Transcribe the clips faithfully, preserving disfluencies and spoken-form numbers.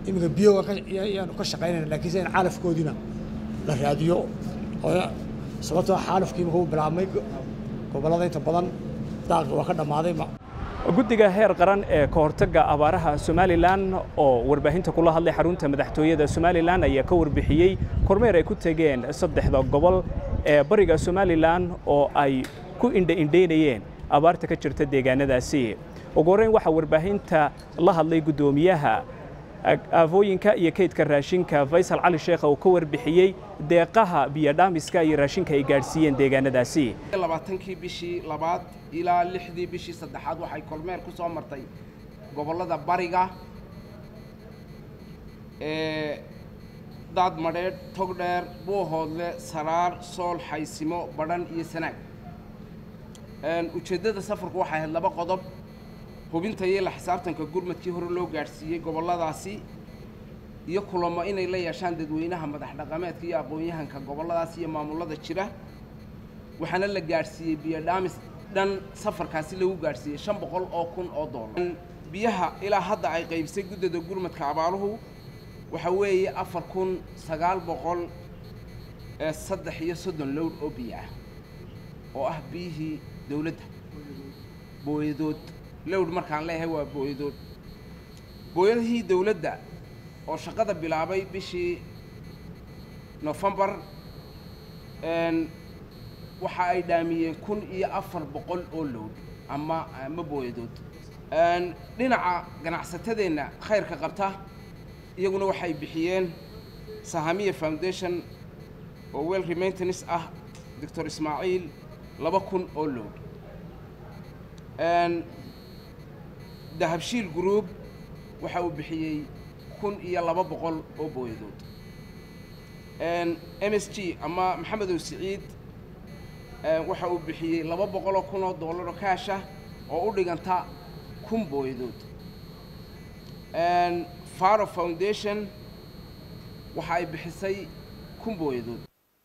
إمك بيو يعني كشقينا لكن زين عارف كودينا الراديو sababtoo xaalufkiiba uu bilaabmay gobolada inta badan daaq waa ka dhamaaday guddiga heer qaran ee ka hortagga abaaraha Somaliland oo warbaahinta kula hadlay xarunta madaxtooyada Somaliland ayaa ka warbixiyay kormeer ay ku tageen saddexda gobol ee bariga Somaliland oo ay ku indha-indheynayeen abaarta ka jirta deegaanadaasi ugu horeyn waxa warbaahinta la hadlay gudoomiyaha afooyinka iyo kaydka raashinka Faysal Cali Sheekh oo ka warbixiyay deeqaha biyo dhaamiska iyo raashinka ay gaarsiiyeen deegaanadaasi labaatankii bishii labaad ilaa lixdii bishii saddexaad waxay kormeer ku soo martay gobolada bariga ee daad madheed togdheer buuhoodle saraar sool xaysimo badhan iyo sanaag een ujeedada safarku waxay ahayd laba qodob hubinta iyo la xisaabtanka gurmadkii hore loo gaarsiiyay goboladaasi iyo kulamo inay la yeeshaan dadweynaha madax dhaqameedka iyo aqoon-yahanka goboladaasi iyo maamulada jira waxaana la gaarsiiyay biyo dhaamis dhan safarkaasi lagu gaarsiiyay shan boqol oo kun oo dollar biyaha ilaa hadda ay qaybisay guddida gurmadka abaaruhu waxa weeye afar kun sagaal boqol saddex iyo soddon lowr oo biyo ah oo ah biyihii dawladda booyadood lowr markaan leeyahay waa booyadood booyadihii dawladda oo shaqada bilaabay bishii November een waxa ay dhaamiyeen kun iyo afar boqol oo lowr ama ama booyadood een dhinaca ganacsatadeena khayrka qabta iyaguna waxay bixiyeen Sahamiya Foundation oo well maintenance ah Doctor Ismaaciil laba kun oo lowr een dahabshiil group waxa uu bixiyay kun iyo laba boqol oo booyadood een M S G ama Maxamed Saciid ee waxa uu bixiyay laba boqol oo kun oo dollar oo kaash ah oo u dhiganta kun booyadood een Faro Foundation waxa ay bixisay kun booyadood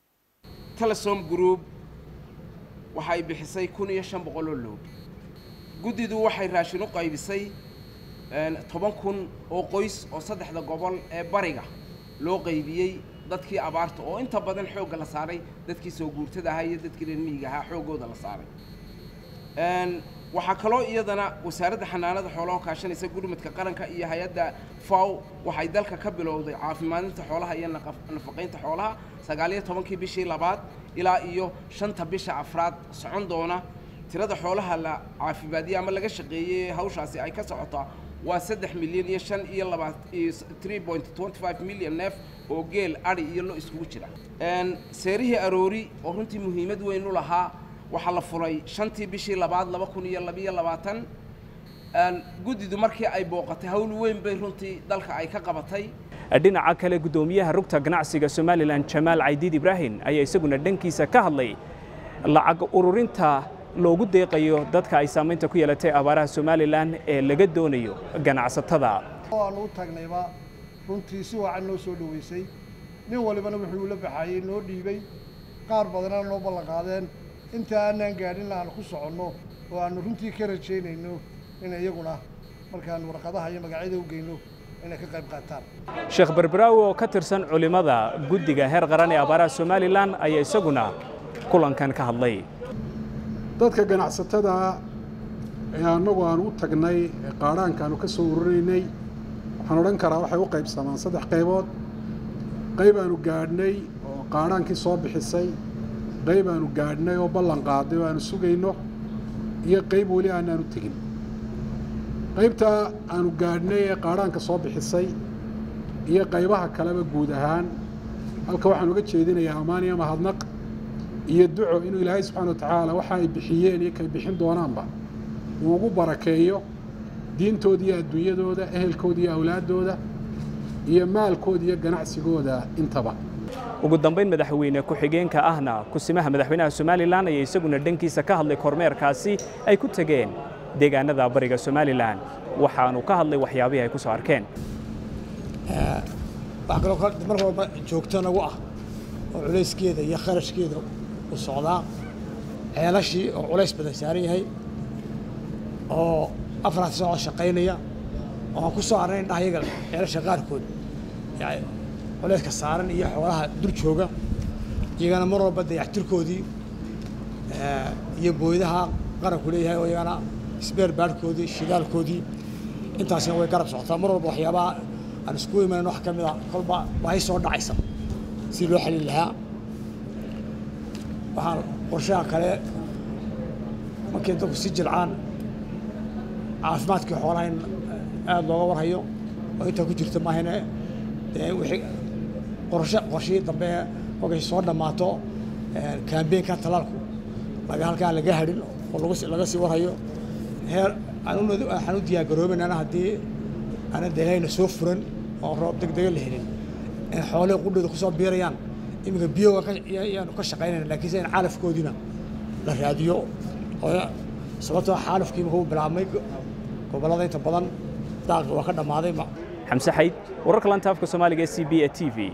Telesom Group waxa ay bixisay kun iyo shan boqol oo lowr guddidu waxay raashin u qaybisay toban kun oo qoys oo saddexda gobol ee bariga loo qaybiyay dadkii abaarta oo inta badan xoog la saaray dadkii soo guurtada ahaa iyo dadkii reer miyiga ahaa xoogooda la saaray een waxa kale oo iyadana wasaaradda xanaanada xoolaha kaashanaysa gurmadka qaranka iyo hay'adda F A O waxay dalka ka bilowday caafimaadinta xoolaha iyo nafaqeynta xoolaha sagaal iyo tobankii bishii labaad ilaa iyo shanta bisha afraad socon doona tirada xoolaha la caafimaadiyo ama laga shaqeeyay hawshaasi ay ka socotaa waa saddex milyan iyo shan iyo three point two five million neef oo geel ari iyo lo iskugu jira een seerihii aroori oo runtii muhiimad weyn u lahaa waxa la furay shantii bishii labaad laba kun iyo laba iyo labaatan een guddidu markii ay booqatay hawl weyn bay runtii dalka ay ka qabatay dhinaca kale gudoomiyaha rugta ganacsiga Somaliland Jamaal Caydiid Ibrahim ayaa isaguna dhankiisa ka hadlay lacag ururinta loogu deeqayo dadka ay saameynta ku yeelatay abaaraha Somaliland ee laga doonayo ganacsatada oo u tagnayba runtii si wacan loo soo dhaweysay nin walibana wuxuu la baxayay noo dhiibay qaar badan oo ballan qaadeen inta aanan gaadhin aan ku socono oo aan runtii ka rajeynayno in iyaguna markaan warqadaha iyo magacyada u geyno inay ka qayb qaataan Sheekh Barbaraawi oo ka tirsan culimada guddiga heer qaran ee abaaraha Somaliland ayaa isaguna kulankan ka hadlay dadka ganacsatada ee anagu aan u tagnay qaaraanka aanu ka soo ururinaynay waxaan oran karaa waxay u qaybsamaan saddex qaybood qayb aanu gaadhnay oo qaaraankii soo bixisay qayb aanu gaadhnay oo ballan qaaday oo aanu sugayno iyo qayb wali aanu tagin qaybta aanu gaadhnay ee qaaraanka soo bixisay iyo qaybaha kaleba guud ahaan halka waxaan uga jeedinayaa amaan iyo mahadnaq iyo duco inuu Ilaahay subhanahu wa ta'ala waxa ay bixiyeen iyo kay bixin doonaanba uu ugu barakeeyo diintooda iyo adduunyadooda ehelkooda iyo awlaadooda iyo maalkooda iyo ganacsigooda intaba ugu dambeyn madaxweyne ku xigeenka ahna kusimaha madaxweynaha Somaliland ayaa isaguna dhankiisa ka hadlay kormeerkaasi ay ku tageen deegaanada bariga Somaliland waxaanu ka hadlay waxyaabaha ay ku soo arkeen ee wax kale oo marba joogto nagu ah oo culeyskeeda iyo kharashkeeda u socdaa ceelashii oo culeys badan saaran yahay oo afar saac shaqeynaya oo ku soo arnay dhahayaga ceelasha qaarkood yaay culayska saaran iyo xoolaha dur jooga iyagana mar walba dayactirkoodii iyo booyadaha qaranku leeyahay oo iyagana isbeer baarkoodii shidaalkoodii intaasina way garab socotaa mar walba waxyaabaha aan isku imanayno wax ka mid ah kolba baahi soo dhacaysa si loo xalin lahaa waxaan qorshaha kale markay dadku si jilcaan caafimaadkii xoolaha in aada looga warhayo oo intaa ku jirta maahane dee wixii qorshe qorshihii dambe markay soo dhammaato kaambeenka talaalku laga halkaa laga hadhin oo lagu laga sii warhayo heer waxaan u diyaargaroobaynana haddii aana deelayna soo furan oo roob degdega la helin in xoolihii qudhooda kusoo biirayaan iminka biyoga ayaanu ka shaqaynayna laakiin se in calafkoodiina la raadiyo oo sababtoo xaalufkii markuu bilaabmay gobollada inta badan daaqi waa ka dhammaaday xamse xayd wararka lanta afka soomaaliga ee c b a t v